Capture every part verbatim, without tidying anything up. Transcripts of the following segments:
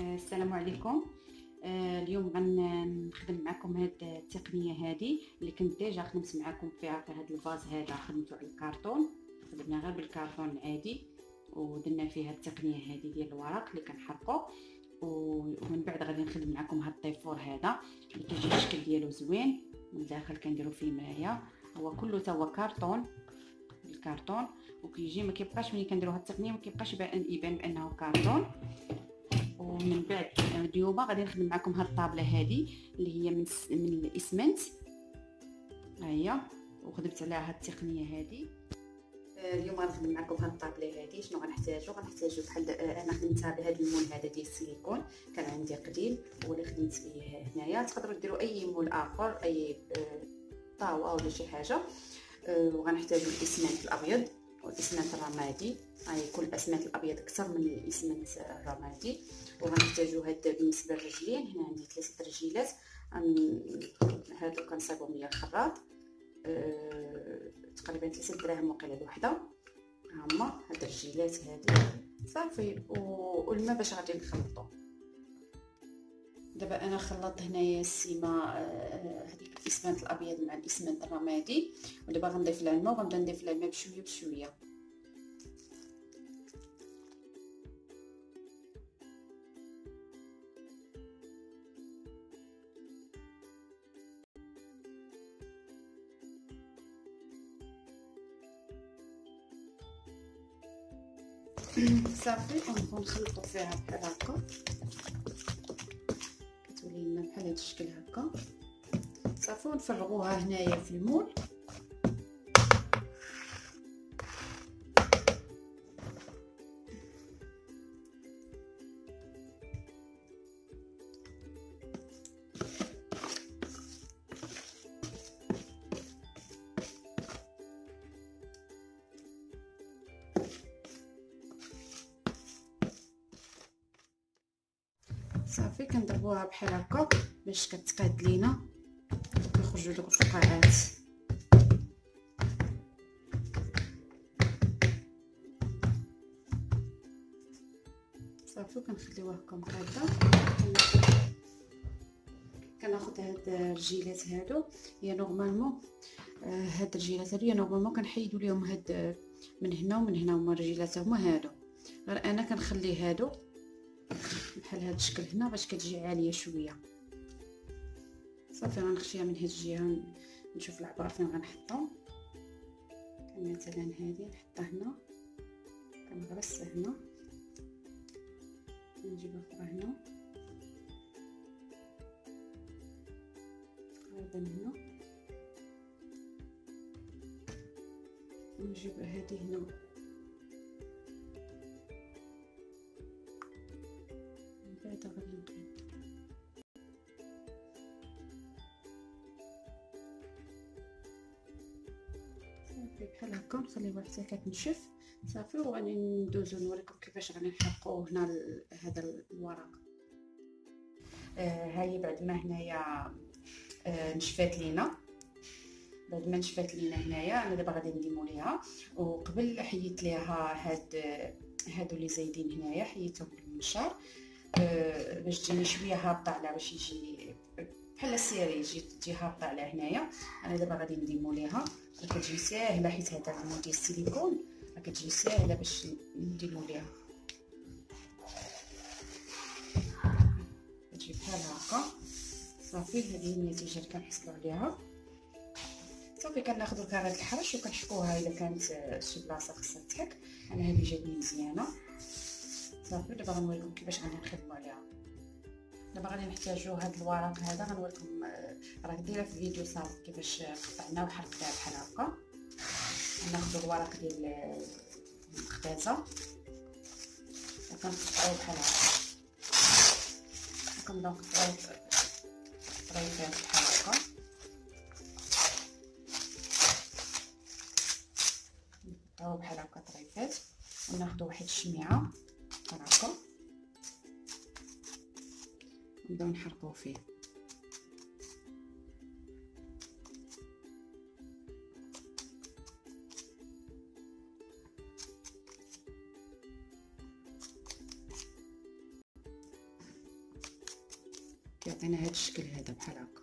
آه، السلام عليكم. آه، اليوم غنخدم معكم هاد التقنيه هذه اللي كنت ديجا خدمت معكم فيها في هاد الفاز هذا. خدمته على الكرتون، خدمنا غير بالكرتون العادي ودرنا فيها التقنيه هذه ديال الورق اللي كنحرقو. ومن بعد غادي نخدم معكم هاد الطيفور هذا اللي كيجي الشكل ديالو زوين. من داخل كنديروا فيه مرايه، هو كله تا هو كرتون بالكرتون، وكيجي ما كيبقاش ملي كنديروا هاد التقنيه ما كيبقاش يبان بانه كرتون. ومن بعد اليوم غادي نخدم معكم هاد الطابله هذه اللي هي من من الاسمنت، ها هي، وخدمت عليها هاد التقنيه هذه. اليوم غنخدم معكم هاد الطابله هذه. شنو غنحتاجو؟ غنحتاجو بحال انا خدمتها بهذا المول هذا ديال السيليكون، كان عندي قديم هو اللي خدمت فيه هنايا. تقدروا ديروا اي مول اخر، اي طاوه ولا شي حاجه. وغنحتاجو الاسمنت الابيض والاسمنت الرمادي، هاي كل الاسمنت الابيض اكثر من الاسمنت الرمادي. وغنحتاجو هاد بالنسبه للرجلين، هنا عندي ثلاثه رجيلات هادو كنصايبهم ليا الخراط. أه... تقريبا ثلاثة دراهم وقيله الوحده. ها هما هاد الرجيلات هادي صافي. والماء باش غادي نخلطو. دابا انا خلطت هنايا السيمه هذيك الاسمنت الابيض مع الاسمنت الرمادي، ودابا غنضيف لها الماء وغنبدا نضيف لها الماء بشويه بشويه. صافي ونبقاو نخلطو فيها بحال هكا، كتولي لنا بحال هذا الشكل هكا. صافي ونفرغوها هنايا في المول. صافي كنضربوها بحال هكا باش كتقاد لينا، كيخرجوا دوك الفقاعات. صافي كنخليوها هكا مقاده. كناخذ هاد الرجيلات هادو، هي نورمالمون هاد الرجيلات هادو هي نورمالمون كنحيدوا ليهم هاد من هنا ومن هنا، هما الرجيلات هما هادو، غير انا كنخلي هادو بحال هاد الشكل هنا باش كتجي عاليه شويه. صافي غنخشيها من هاد الجهه، نشوف العبار فين غنحطهم. مثلا هذه نحطها هنا، كنغرسها هنا، نجيب اخرى هنا تقريبا هنا، ونجيب هذه هنا بعد غادي نقاد. صافي بحال هكا نخليوها حتى كتنشف. صافي وغادي ندوزو نوريكم كيفاش غادي نحرقو هنا هذا الورق. آه هاهي بعد ما هنايا آه نشفات لينا، بعد ما نشفات لينا هنايا انا دابا غادي نديمو ليها. وقبل حيدت ليها هاد هادو اللي زايدين هنايا، حيدتهم بالمنشار أه باش تجيني شويه هابطه على باش يجي بحال السيري يجي تجي هابطه على هنايا. انا دابا غادي نديمو ليها، كتجي ساهله حيت هذا المول ديال السيليكون كتجي ساهله باش نديمو ليها. كتجي بحال هكا. صافي هذه هي النتيجه اللي كنحصلوا عليها. صافي كناخذوا كرات الحرش وكنحكوها الا كانت شي بلاصه خصها تحك. انا هذه جاتني مزيانه. صافي دابا غنوريكم كيفاش غادي نخدموا عليها. دابا غادي نحتاجوا هذا الورق هذا، غنوريكم راه دايره في فيديو سابق كيفاش قطعناه وحرقناه بحال هكا. ناخذوا الورق ديال المخبزه وكنقطعوه بحال هكا، كنبداو نقطعوه طريفات بحال هكا. نقطعوه بحال هكا طريفات، وناخذوا واحد الشميعه بحال هكا نبداو نحرقوه فيه. كيعطينا هذا الشكل هذا بحال هكا.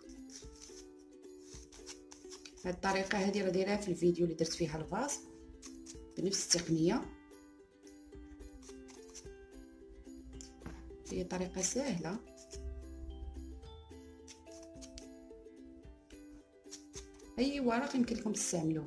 هاد الطريقه هذه راه دايرها في الفيديو اللي درت فيها الفاز بنفس التقنيه. هي طريقه سهله اي ورق يمكن لكم تستعملوه.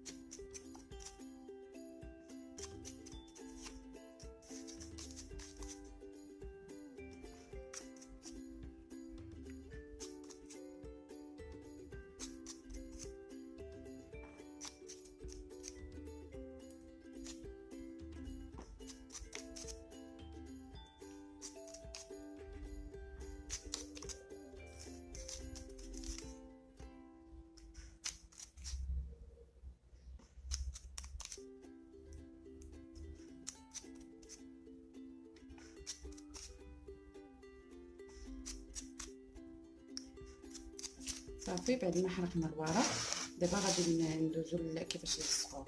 صافي بعد ما حرقنا الورق دابا غادي ندوزو كيفاش نلصقوه.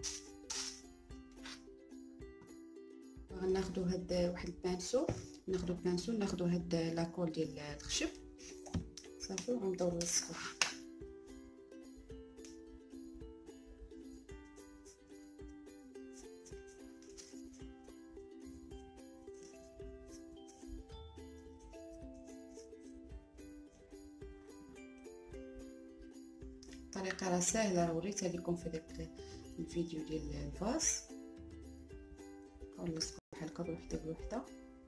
غناخدو هاد واحد البانسو، ناخدو البانسو ناخدو هاد لاكول ديال الخشب صافي وغنبداو نلصقوه. الطريقه راه ساهله، راه وريتها لكم في داك الفيديو ديال الفاس. نلصقو بحال هكا بوحده بوحده.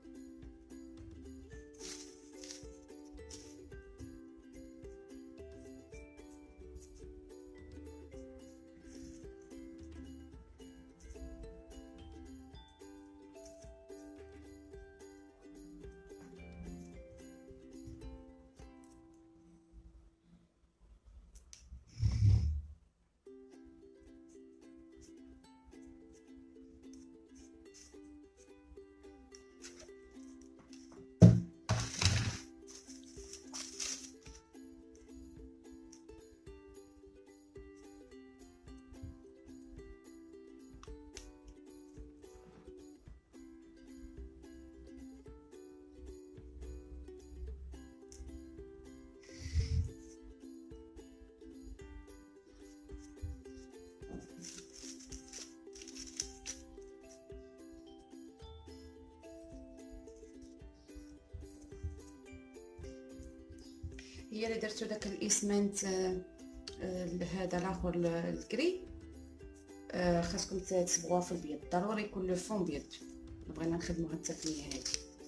هي اللي درتو داك الاسمنت هذا الاخر الكري، خاصكم تصبغوها في البيض، ضروري يكون لو فون بيض. بغينا نخدموا هاد التقنيه هذه.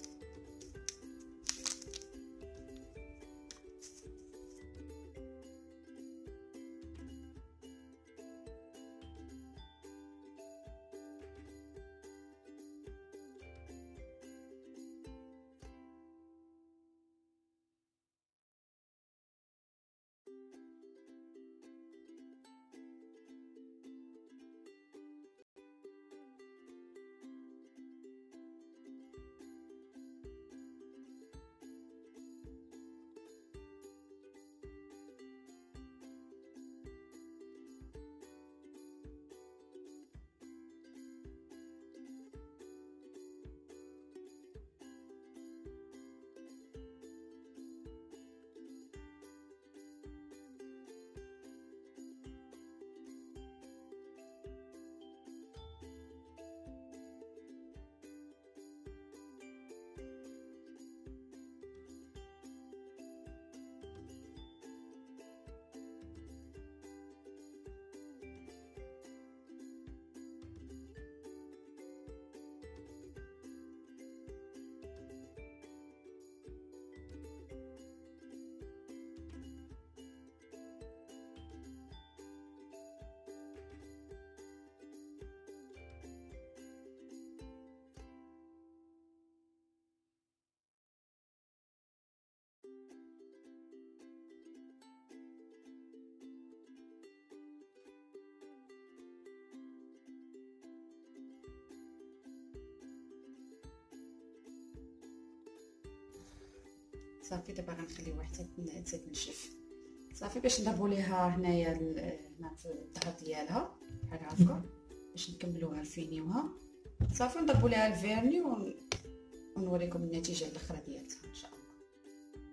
صافي دابا غنخليوها حتى تنشف. صافي باش نضربوا ليها هنايا هنا في الظهر ديالها بحال هكا باش نكملوها نفينيوها. صافي نضربوا ليها الفيرني ون... ونوريكم النتيجه الاخرى ديالها ان شاء الله.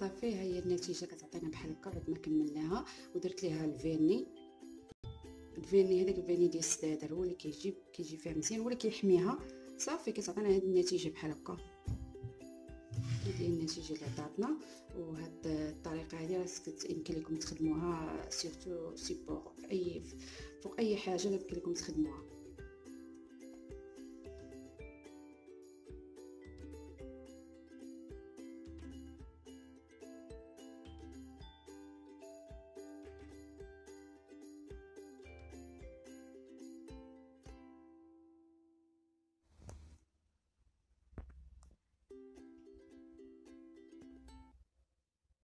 صافي ها هي النتيجه كتعطينا بحال هكا بعد ما كملناها. ودرت ليها الفيني، الفيني هذاك الفيني ديال السدادر هو اللي كيجيب كيجي فيها مزيان، هو اللي كيحميها. صافي كتعطينا هذه النتيجه بحال هكا. هذه هي النتيجه اللي عطاتنا. وهاد الطريقه هذه راه يمكن لكم تخدموها سيرتو سيبور في اي فوق اي حاجه يمكن لكم تخدموها.